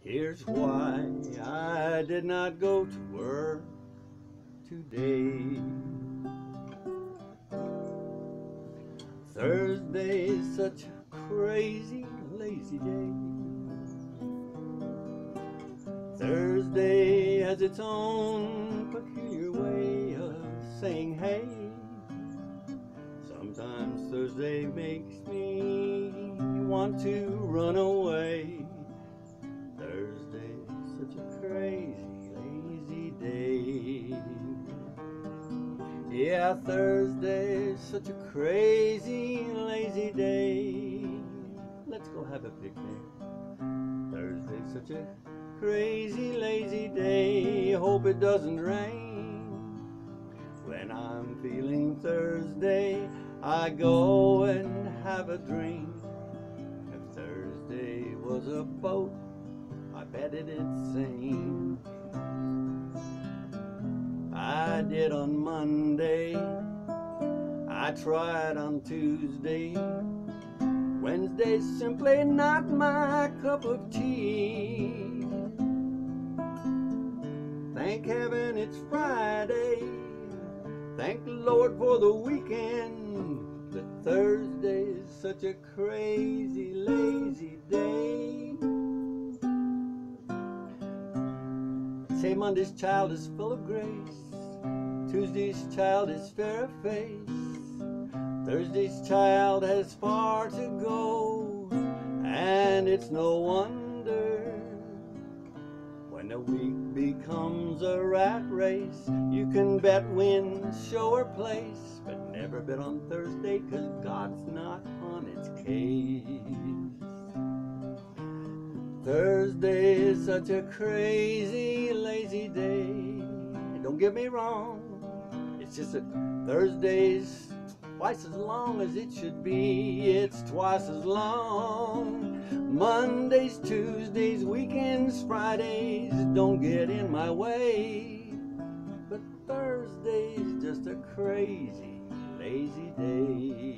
Here's why I did not go to work today. Thursday's such a crazy, lazy day. Thursday has its own peculiar way of saying hey. Sometimes Thursday makes me want to run away. Thursday's such a crazy, lazy day. Yeah, Thursday's such a crazy, lazy day. Let's go have a picnic. Thursday's such a crazy, lazy day. Hope it doesn't rain. When I'm feeling Thursday, I go and have a drink. If Thursday was a boat, I bet it'd sink. I did on Monday, I tried on Tuesday. Wednesday's simply not my cup of tea. Thank heaven it's Friday. Thank the Lord for the weekend. But Thursday's such a crazy, lazy day. Say Monday's child is full of grace. Tuesday's child is fair of face. Thursday's child has far to go, and it's no wonder when the week becomes a rat race. You can bet win, show or place, but never bet on Thursday, 'cause God's not on its case. Thursday is such a crazy, lazy day. Don't get me wrong, it's just that Thursday's twice as long as it should be. It's twice as long. Mondays, Tuesdays, weekends, Fridays don't get in my way. But Thursday's just a crazy, lazy day.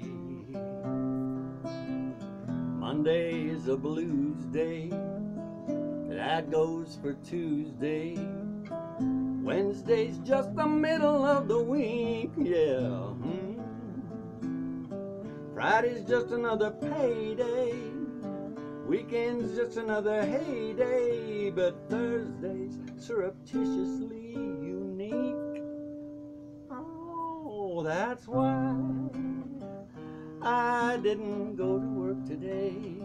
Monday is a blues day. That goes for Tuesday. Wednesday's just the middle of the week, yeah. Friday's just another payday. Weekend's just another heyday. But Thursday's surreptitiously unique. Oh, that's why I didn't go to work today.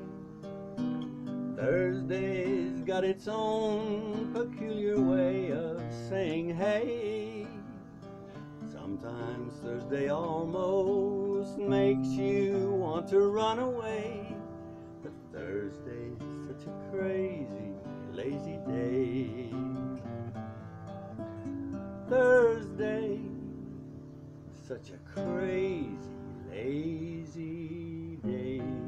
Thursday's got its own peculiar way of saying hey. Sometimes Thursday almost makes you want to run away. But Thursday's such a crazy, lazy day. Thursday, such a crazy, lazy day.